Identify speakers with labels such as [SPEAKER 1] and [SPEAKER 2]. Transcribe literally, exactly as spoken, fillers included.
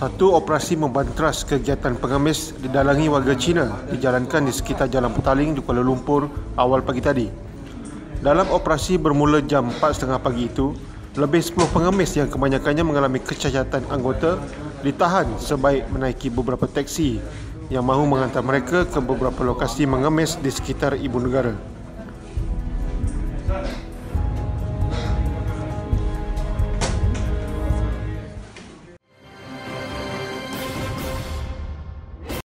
[SPEAKER 1] Satu operasi membantras kegiatan pengemis didalangi warga Cina dijalankan di sekitar Jalan Petaling di Kuala Lumpur awal pagi tadi. Dalam operasi bermula jam empat tiga puluh pagi itu, lebih sepuluh pengemis yang kebanyakannya mengalami kecacatan anggota ditahan sebaik menaiki beberapa teksi yang mahu menghantar mereka ke beberapa lokasi mengemis di sekitar ibu negara.